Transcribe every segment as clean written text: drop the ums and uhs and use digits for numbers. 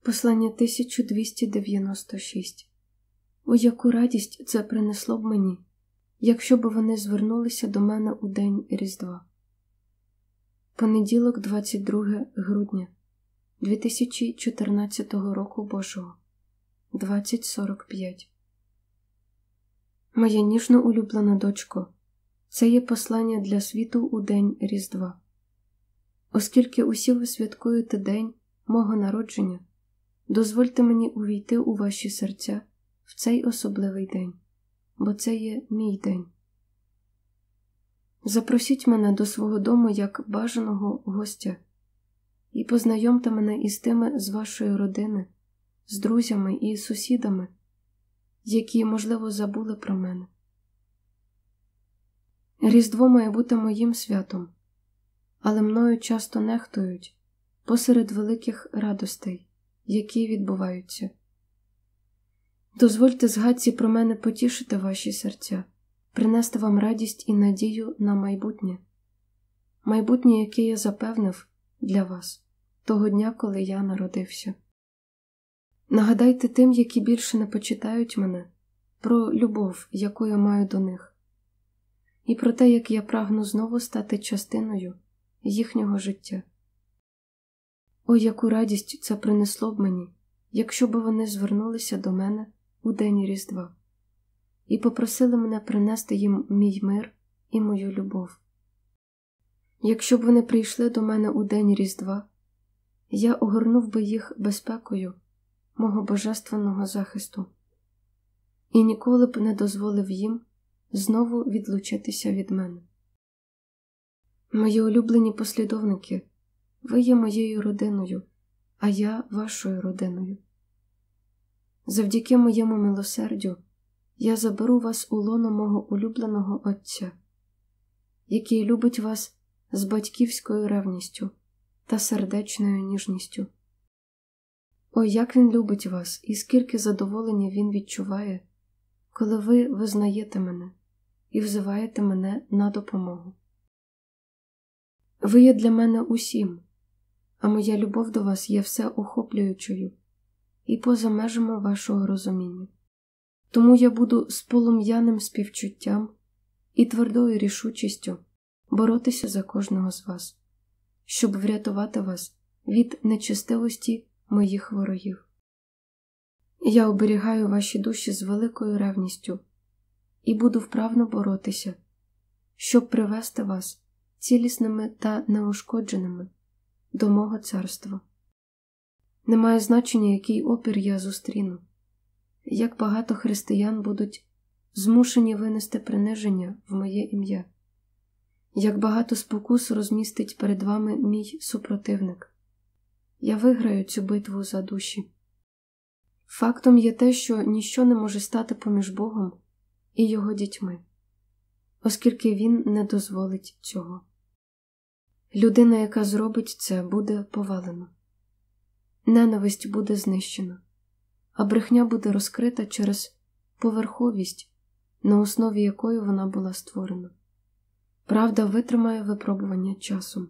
Послання 1296. О, яку радість це принесло б мені, якщо б вони звернулися до мене у день Різдва. Понеділок, 22 грудня 2014 року Божого, 20:45. Моя ніжно улюблена дочко, це є послання для світу у день Різдва. Оскільки усі ви святкуєте день мого народження, дозвольте мені увійти у ваші серця в цей особливий день, бо це є мій день. Запросіть мене до свого дому як бажаного гостя і познайомте мене із тими з вашої родини, з друзями і сусідами, які, можливо, забули про мене. Різдво має бути моїм святом, але мною часто нехтують посеред великих радостей, які відбуваються. Дозвольте згадці про мене потішити ваші серця, принести вам радість і надію на майбутнє. Майбутнє, яке я запевнив для вас того дня, коли я народився. Нагадайте тим, які більше не почитають мене, про любов, яку я маю до них, і про те, як я прагну знову стати частиною їхнього життя. О, яку радість це принесло б мені, якщо б вони звернулися до мене у день Різдва і попросили мене принести їм мій мир і мою любов. Якщо б вони прийшли до мене у день Різдва, я огорнув би їх безпекою мого божественного захисту і ніколи б не дозволив їм знову відлучитися від мене. Мої улюблені послідовники, ви є моєю родиною, а я вашою родиною. Завдяки моєму милосердю я заберу вас у лоно мого улюбленого Отця, який любить вас з батьківською ревністю та сердечною ніжністю. О, як він любить вас і скільки задоволення він відчуває, коли ви визнаєте мене і взиваєте мене на допомогу. Ви є для мене усім, а моя любов до вас є всеохоплюючою і поза межами вашого розуміння. Тому я буду з полум'яним співчуттям і твердою рішучістю боротися за кожного з вас, щоб врятувати вас від нечестивості моїх ворогів. Я оберігаю ваші душі з великою ревністю і буду вправно боротися, щоб привести вас цілісними та неушкодженими до мого царства. Немає значення, який опір я зустріну, як багато християн будуть змушені винести приниження в моє ім'я, як багато спокус розмістить перед вами мій супротивник. Я виграю цю битву за душі. Фактом є те, що ніщо не може стати поміж Богом і Його дітьми, оскільки Він не дозволить цього. Людина, яка зробить це, буде повалена. Ненависть буде знищена, а брехня буде розкрита через поверховість, на основі якої вона була створена. Правда витримає випробування часом.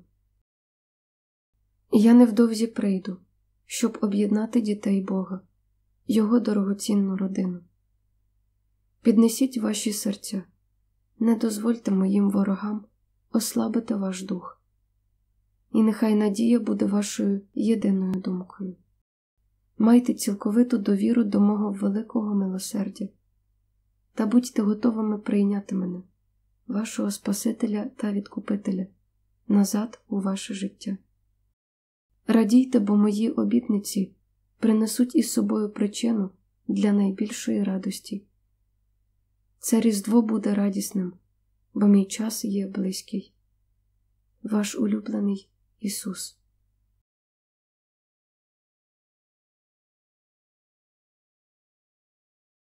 Я невдовзі прийду, щоб об'єднати дітей Бога, Його дорогоцінну родину. Піднесіть ваші серця, не дозвольте моїм ворогам ослабити ваш дух. І нехай надія буде вашою єдиною думкою. Майте цілковиту довіру до мого великого милосердя та будьте готовими прийняти мене, вашого Спасителя та Відкупителя, назад у ваше життя. Радійте, бо мої обітниці принесуть із собою причину для найбільшої радості. Це Різдво буде радісним, бо мій час є близький. Ваш улюблений Ісус.